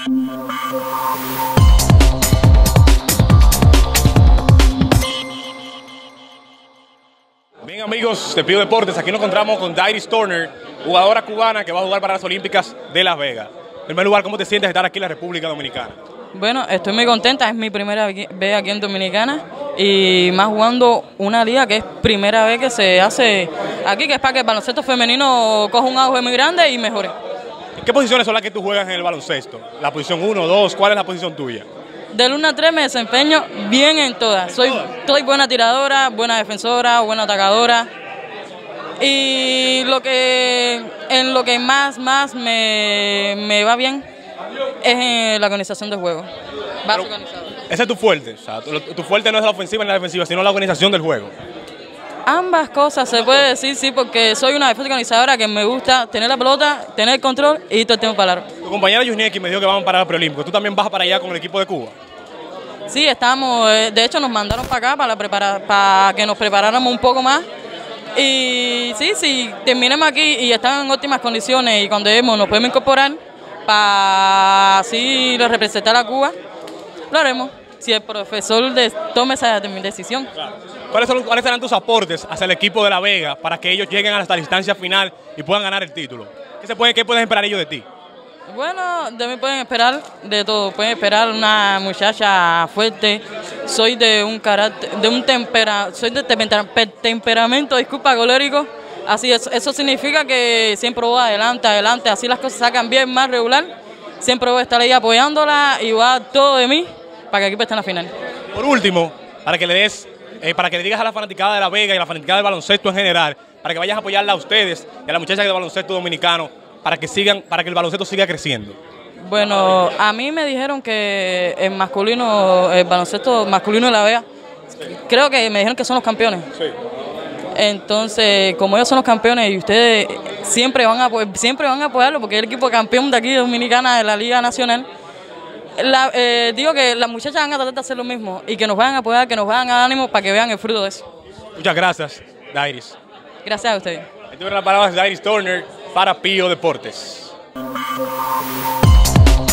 Bien amigos de Pío Deportes, aquí nos encontramos con Dairis Turner, jugadora cubana que va a jugar para las Olímpicas de Las Vegas. En primer lugar, ¿cómo te sientes de estar aquí en la República Dominicana? Bueno, estoy muy contenta, es mi primera vez aquí en Dominicana y más jugando una liga que es primera vez que se hace aquí, que es para que el baloncesto femenino coja un auge muy grande y mejore. ¿Qué posiciones son las que tú juegas en el baloncesto? ¿La posición 1, 2? ¿Cuál es la posición tuya? Del 1 a 3 me desempeño bien en todas. Soy buena tiradora, buena defensora, buena atacadora. Y en lo que más me va bien es en la organización del juego. Base organizada. Ese es tu fuerte. O sea, tu fuerte no es la ofensiva ni la defensiva, sino la organización del juego. Ambas cosas se puede decir, sí, porque soy una defensa organizadora que me gusta tener la pelota, tener el control y todo el tiempo para largo. Tu compañera Yusnieki me dijo que van para el preolímpico. ¿Tú también vas para allá con el equipo de Cuba? Sí, estamos, de hecho nos mandaron para acá para que nos preparáramos un poco más. Y sí, si terminemos aquí y están en óptimas condiciones y cuando nos podemos incorporar para así representar a Cuba, lo haremos. Si el profesor tome esa decisión. Claro. ¿Cuáles serán tus aportes hacia el equipo de La Vega para que ellos lleguen hasta la instancia final y puedan ganar el título? ¿Qué pueden esperar ellos de ti? Bueno, de mí pueden esperar de todo. Pueden esperar una muchacha fuerte. Soy de un carácter, soy de temperamento, disculpa, colérico. Así eso significa que siempre voy adelante. Así las cosas sacan bien, más regular. Siempre voy a estar ahí apoyándola y va a dar todo de mí para que el equipo esté en la final. Por último, para que le digas a la fanaticada de La Vega y a la fanaticada del baloncesto en general, para que vayas a apoyarla a ustedes y a la muchacha del baloncesto dominicano, para que el baloncesto siga creciendo. Bueno, a mí me dijeron que el baloncesto masculino de La Vega, creo que me dijeron que son los campeones. Sí. Entonces, como ellos son los campeones y ustedes siempre van a apoyarlo porque es el equipo campeón de aquí de Dominicana de la Liga Nacional. Digo que las muchachas van a tratar de hacer lo mismo y que nos van a apoyar, que nos van a dar ánimo para que vean el fruto de eso. Muchas gracias, Dairis. Gracias a ustedes. Estas fueron las palabras de Dairis Turner para Pío Deportes.